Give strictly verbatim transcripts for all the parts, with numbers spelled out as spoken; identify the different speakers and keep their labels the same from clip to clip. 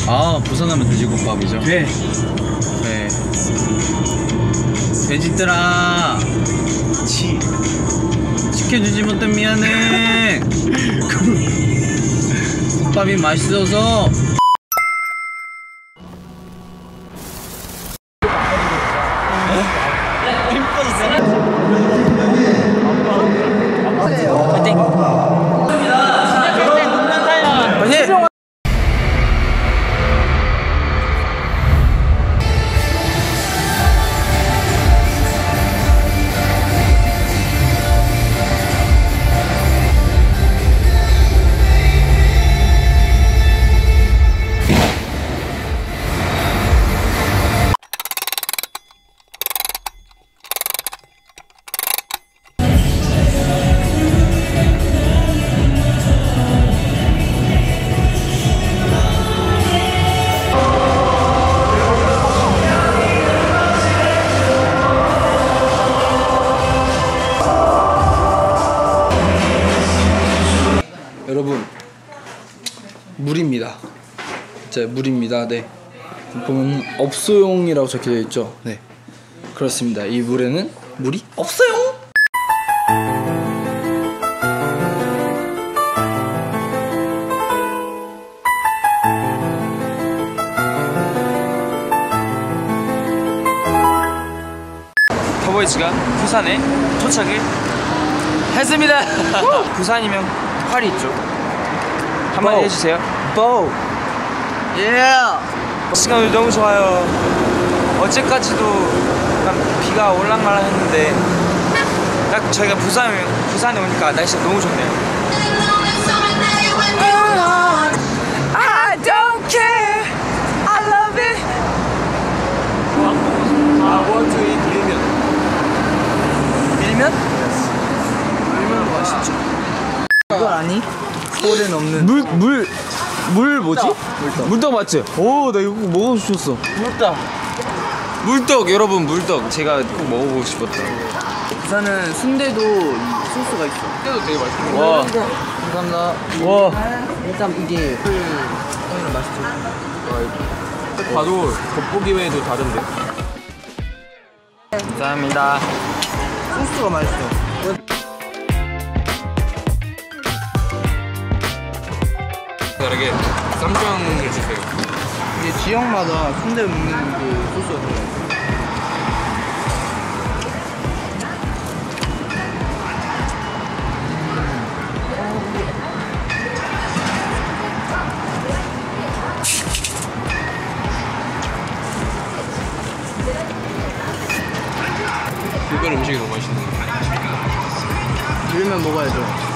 Speaker 1: 아, 부산하면 돼지국밥이죠.
Speaker 2: 돼.
Speaker 1: 네. 돼지들아,
Speaker 2: 치.
Speaker 1: 지켜주지 못해 미안해. 국밥이 맛있어서.
Speaker 2: 여러분, 물입니다. 자, 물입니다. 네. 보면 없소용이라고 적혀져 있죠. 네, 그렇습니다. 이 물에는 물이 없어요.
Speaker 3: 터보이즈가 부산에 도착을 했습니다. 부산이면 활이 있죠. 한마디 해주세요.
Speaker 2: 보. 예.
Speaker 3: 시간 오늘 너무 좋아요. 어제까지도 약간 비가 올랑말랑 했는데 딱 저희가 부산, 부산에 오니까 날씨가 너무 좋네요. I don't care, I love it. I want to eat 밀면.
Speaker 2: 밀면? 밀면 맛있죠. 이건 아니? 소리는 없는
Speaker 3: 물, 물, 물 뭐지?
Speaker 2: 물떡.
Speaker 3: 물떡 맞지? 오, 나 이거 꼭 먹어주셨어.
Speaker 2: 물떡.
Speaker 3: 물떡, 여러분, 물떡. 제가 꼭 먹어보고 싶었다.
Speaker 2: 부산은 순대도 이 소스가 있어.
Speaker 3: 순대도 되게 맛있는 거.
Speaker 2: 와. 감사합니다. 와. 일단 이게 소스는 맛있죠.
Speaker 3: 딱 봐도 겉보기 외에도 다른데. 감사합니다.
Speaker 2: 소스가 맛있어.
Speaker 3: 다르게 쌈장을 주세요.
Speaker 2: 이게 지역마다 순대 먹는 그 소스가 달라요.
Speaker 3: 불변 음식이 너무 맛있네.
Speaker 2: 밀면 먹어야죠.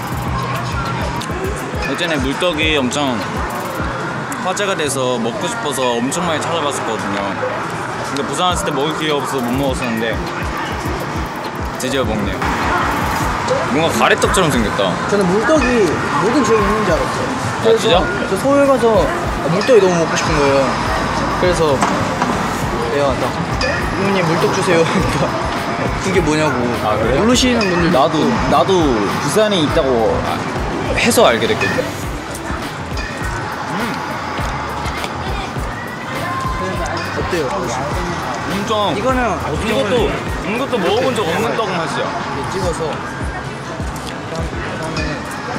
Speaker 1: 예전에 물떡이 엄청 화제가 돼서 먹고 싶어서 엄청 많이 찾아봤었거든요. 근데 부산 왔을 때 먹을 기회가 없어서 못 먹었었는데 드디어 먹네요. 뭔가 가래떡처럼 생겼다.
Speaker 2: 저는 물떡이 모든 지역에 있는 줄 알았어요.
Speaker 1: 아, 진짜?
Speaker 2: 저 서울 가서 물떡이 너무 먹고 싶은 거예요. 그래서 내가 딱 부모님 물떡 주세요. 그러니까 그게 뭐냐고.
Speaker 1: 아, 그래요?
Speaker 2: 모르시는 분들
Speaker 1: 나도 나도 부산에 있다고 해서 알게 됐거든. 음.
Speaker 2: 어때요?
Speaker 1: 엄청
Speaker 2: 이거는
Speaker 1: 이것도 이것도 먹어본 적 없는 떡 맛이야.
Speaker 2: 이렇게 찍어서 다음에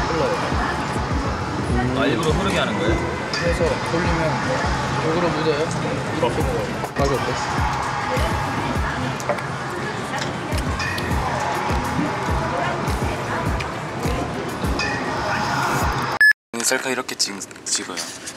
Speaker 2: 흘러요.
Speaker 1: 아, 일부러 흐르게 하는 거예요?
Speaker 2: 그래서 돌리면 여기로 묻어요. 이렇게 먹어요. 맛이 어때?
Speaker 3: 셀카 이렇게 찍, 찍어요.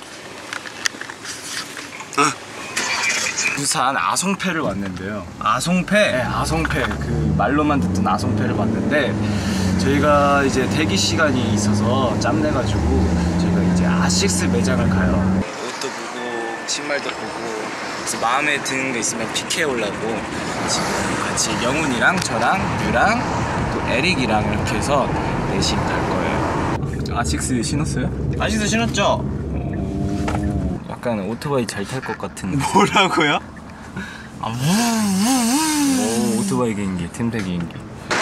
Speaker 3: 부산 아송패를 왔는데요.
Speaker 1: 아송패?
Speaker 3: 네, 아송패. 그 말로만 듣던 아송패를 왔는데 저희가 이제 대기 시간이 있어서 짬내가지고 저희가 이제 아식스 매장을 가요. 옷도 보고 신발도 보고 그래서 마음에 드는 게 있으면 픽해 오려고 지금 같이 영훈이랑 저랑 류랑 또 에릭이랑 이렇게 해서 넷이 갈 거예요. 아식스 신었어요?
Speaker 1: 아직도 신었죠?
Speaker 3: 오, 약간 오토바이 잘 탈 것 같은.
Speaker 1: 뭐라고요?
Speaker 3: 아, 오, 오토바이 개인기, 틈새 개인기.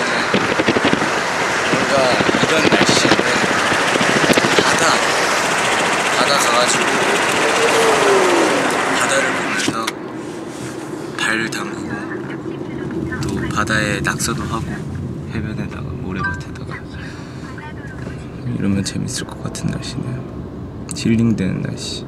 Speaker 3: 뭔가 이런 날씨에는 바다, 바다 가가지고 바다에 낙서도 하고 해변에다가 모래밭에다가 이러면 재밌을 것 같은 날씨네요. 힐링되는 날씨.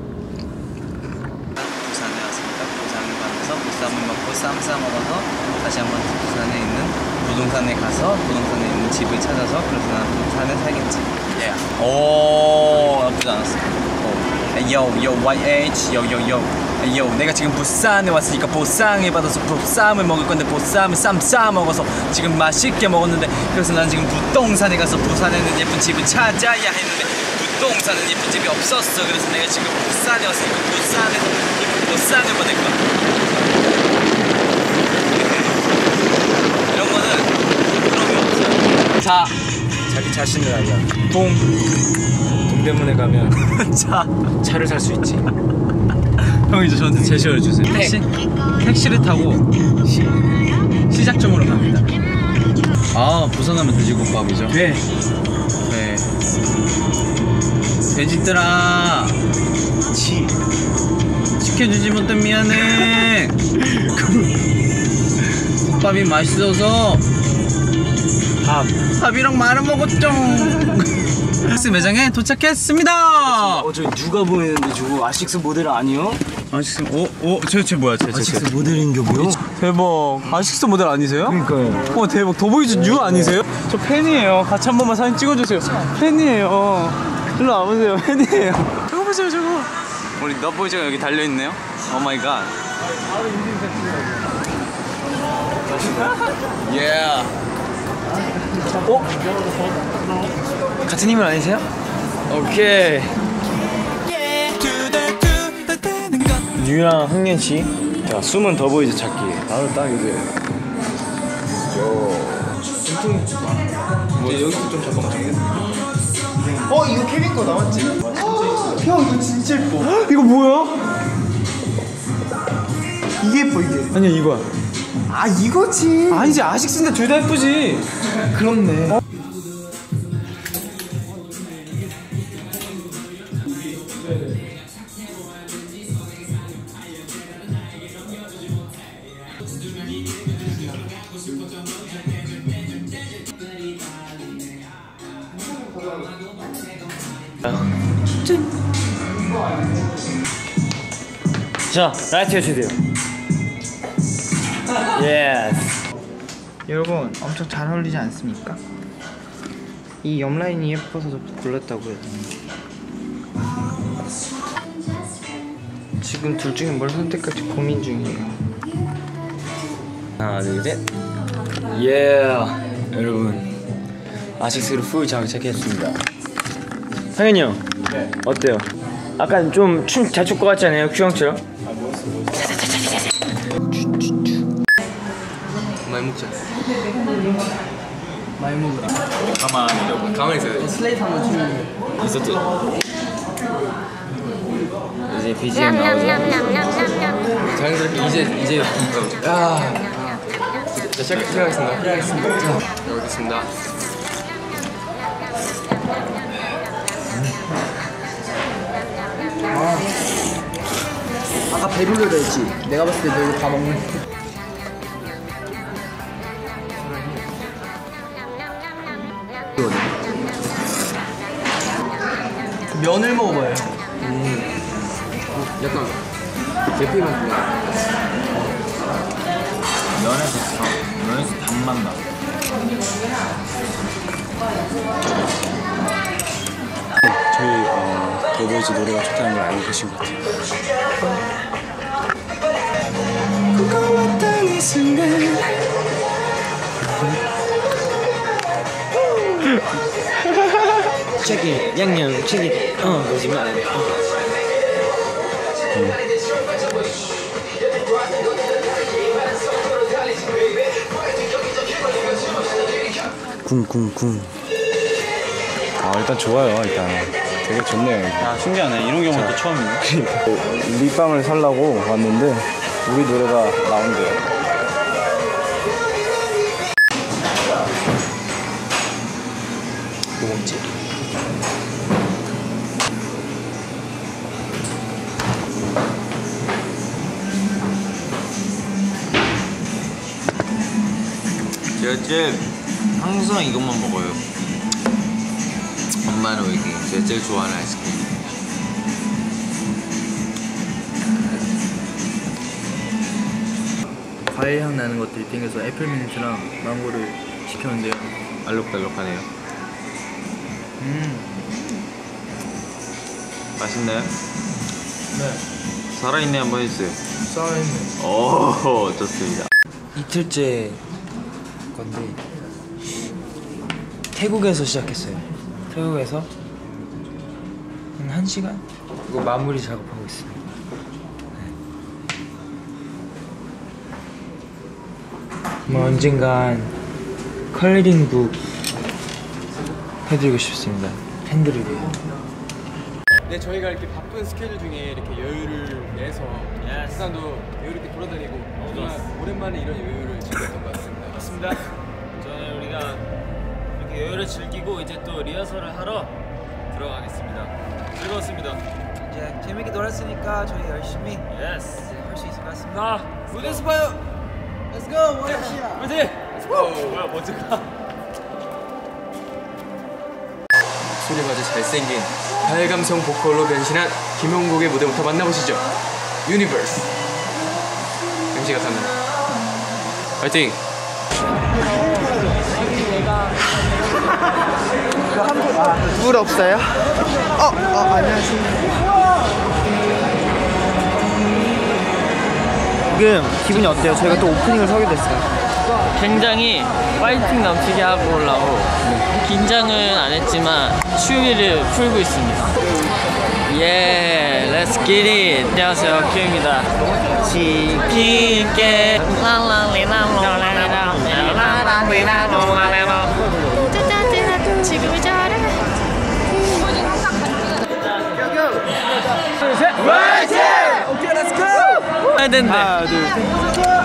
Speaker 3: 부산에 왔습니다. 부산을 가면서 보쌈을 먹고 쌈 싸 먹어서 다시 한번 부산에 있는 부동산에 가서 부동산에 있는 집을 찾아서 그래서 난 부산에 살겠지. 예. 오, 나쁘지 않았어. 요, 요, 와이에이치, 요, 요, 요. 요, 내가 지금 부산에 왔으니까 보상을 받아서 보쌈을 먹을 건데 보쌈을 쌈 싸 먹어서 지금 맛있게 먹었는데 그래서 난 지금 부동산에 가서 부산에는 예쁜 집을 찾아야 했는데 부동산은 예쁜 집이 없었어. 그래서 내가 지금 부산에 왔으니까 부산에서 예쁜 보쌈을 받을 거야. 이런 거는 부끄러움이 없어요. 자, 자기 자신을 알자. 동 동대문에 가면 차 차를 살 수 있지. 형 이제 저한테 제시어 주세요. 택시 택시를 타고 시, 시작점으로 갑니다. 아, 부산하면 돼지국밥이죠. 네. 네. 돼지들아, 치 시켜주지 못해 미안해. 국밥이 맛있어서 밥 밥이랑 말아 먹었죠. 아식스 매장에 도착했습니다.
Speaker 2: 어, 저기 누가 보이는데 저거 아식스 모델 아니요?
Speaker 1: 아식스 오, 오, 쟤, 쟤 뭐야? 쟤, 쟤, 쟤.
Speaker 2: 아식스 모델인겨 뭐요?
Speaker 1: 대박. 아식스 모델 아니세요?
Speaker 2: 그러니까요.
Speaker 1: 어, 대박. 더보이즈 뉴 아니세요? 저 팬이에요. 같이 한 번만 사진 찍어주세요. 팬이에요. 일로 와보세요. 팬이에요. 저거 보세요, 저거. 우리 더보이즈가 여기 달려있네요. 오 마이 갓. 예.
Speaker 2: 어? 같은 인물 아니세요?
Speaker 1: 오케이.
Speaker 2: 뉴랑 흥년씨. 자, 숨은 더보이즈 찾기. 바로 딱 이제. 요. 뭐 여기서 좀 잠깐만 잠깐만.
Speaker 4: 어 이거 케빈 거 나왔지? 형 이거 진짜 예뻐.
Speaker 2: 이거 뭐야?
Speaker 4: 이게 예뻐 이게.
Speaker 2: 아니야 이거야.
Speaker 4: 아 이거지.
Speaker 2: 아니지 아식스인데 둘 다 예쁘지.
Speaker 4: 그렇네. 어?
Speaker 2: 자, 라이트 해주세요. 예스.
Speaker 4: 여러분 엄청 잘 어울리지 않습니까? 이 옆라인이 예뻐서 골랐다고요. 지금 둘 중에 뭘 선택할지 고민 중이에요.
Speaker 2: 하나, 둘, 셋. 예. 여러분, 아식스로 풀 장착했습니다. 상현이 형, 네. 어때요? 아까 좀 춤 잘 출 것 같지 않아요? 큐형처럼? 아, 멋있어, 멋있어. 많이 먹자.
Speaker 4: 많이 먹으라.
Speaker 1: 가만히 이러고.
Speaker 2: 가만히 있어야 돼.
Speaker 4: 슬레이트 한번 치면
Speaker 1: 있었죠?
Speaker 2: 이제 비지엠 나오죠. 자연스럽게 이제 이제 아. 자, 시작 시작하겠습니다. 시작하겠습니다. 자, 여기 있습니다.
Speaker 4: 아까 배불러다 했지? 내가 봤을 때 너 이거 다 먹는 면을 먹어봐요.
Speaker 2: 음. 약간 계피 맛 나.
Speaker 1: 면에서 다, 면에서 단맛 나.
Speaker 3: 저희 어, 더보이즈 노래가 좋다는 걸 알고 계신 것 같아요.
Speaker 2: check 양념 check it. 어, 거짓말 안 해.
Speaker 3: 쿵쿵쿵. 아, 일단 좋아요. 일단 되게 좋네요. 여기.
Speaker 1: 아, 신기하네. 이런 경우는 또 처음이네.
Speaker 3: 립밤을 살라고 왔는데 우리 노래가 나온대요.
Speaker 2: 뭐 먹지?
Speaker 5: 제가 항상 이것만 먹어요. 엄마는 이게 제가 제일 좋아하는 아이스크림.
Speaker 6: 과일 향 나는 것들이 땡겨서 애플민트랑 망고를 시켰는데요.
Speaker 5: 알록달록하네요.
Speaker 6: 음.
Speaker 5: 맛있나요?
Speaker 6: 네.
Speaker 5: 살아있네 한번 해주세요.
Speaker 6: 살아있네.
Speaker 5: 오 좋습니다.
Speaker 2: 이틀째 건데 태국에서 시작했어요. 태국에서 한 1시간? 이거 마무리 작업하고 있습니다. 뭐 언젠간 컬러링북 해드리고 싶습니다. 팬들을 위해.
Speaker 7: 네, 저희가 이렇게 바쁜 스케줄 중에 이렇게 여유를 내서 부산도 여유롭게 돌아다니고 정말 오랜만에 이런 여유를 즐겼던 것 같습니다.
Speaker 1: 맞습니다. 저는 우리가 이렇게 여유를 즐기고 이제 또 리허설을 하러 들어가겠습니다. 즐거웠습니다.
Speaker 8: 이제 재밌게 놀았으니까 저희 열심히
Speaker 1: 예스.
Speaker 8: 할 수 있을 것 같습니다.
Speaker 1: 무대에서 봐요.
Speaker 8: Let's go, 원샷!
Speaker 1: 화이팅! Let's go. 뭐야 먼저가?
Speaker 7: 소리 맞아 잘생긴 가을감성 보컬로 변신한 김용국의 무대부터 만나보시죠. 유니버스 엠씨가 탑니다. 파이팅!
Speaker 4: 물 없어요? 어, 어 안녕하세요. 지금 기분이 어때요? 저희가 또 오프닝을 서게 됐어요.
Speaker 9: 굉장히 파이팅 넘치게 하고 올라오고 긴장은 안 했지만 추위를 풀고 있습니다. 예, 렛츠 기 잇! 안녕하세요, 큐입니다. 지킬게
Speaker 10: 지금이 잘해.
Speaker 9: 해야 된대.
Speaker 4: 하나, 둘, 셋.